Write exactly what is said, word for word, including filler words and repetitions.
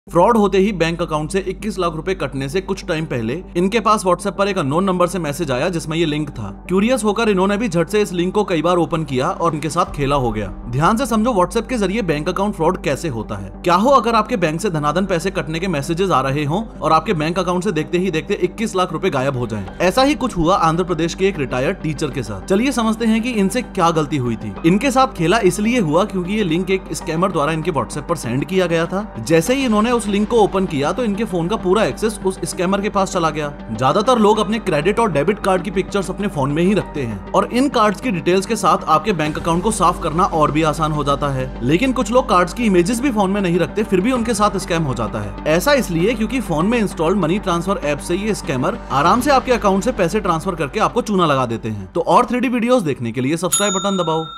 Fraud होते ही bank account से इक्कीस लाख रुपए कटने से कुछ टाइम पहले इनके पास व्हाट्सएप पर एक अननोन नंबर से मैसेज आया जिसमें ये लिंक था। क्यूरियस होकर इन्होंने भी झट से इस लिंक को कई बार ओपन किया और इनके साथ खेला हो गया। ध्यान से समझो व्हाट्सएप के जरिए बैंक अकाउंट फ्रॉड कैसे होता है। क्या हो अगर आपके बैंक से धनाधन पैसे कटने के मैसेजेस आ रहे हों और आपके बैंक अकाउंट से देखते ही देखते इक्कीस लाख रुपए गायब हो जाएं। ऐसा ही कुछ हुआ आंध्र प्रदेश के एक रिटायर्ड टीचर के साथ। चलिए समझते हैं कि इनसे क्या गलती हुई थी। इनके साथ खेला इसलिए हुआ क्योंकि ये लिंक एक स्कैमर द्वारा इनके व्हाट्सएप पर सेंड किया गया था। जैसे ही इन्होंने उस लिंक को ओपन किया तो इनके फोन का पूरा एक्सेस उस स्कैमर के पास चला गया। ज्यादातर लोग अपने क्रेडिट और डेबिट कार्ड की पिक्चर्स अपने फोन में ही रखते हैं और इन कार्ड्स की डिटेल्स के साथ आपके बैंक अकाउंट को साफ करना और भी आसान हो जाता है। लेकिन कुछ लोग कार्ड्स की इमेजेस भी फोन में नहीं रखते, फिर भी उनके साथ स्कैम हो जाता है। ऐसा इसलिए क्योंकि फोन में इंस्टॉल्ड मनी ट्रांसफर ऐप से ये स्कैमर आराम से आपके अकाउंट से पैसे ट्रांसफर करके आपको चूना लगा देते हैं। तो और थ्री डी वीडियोस देखने के लिए सब्सक्राइब बटन दबाओ।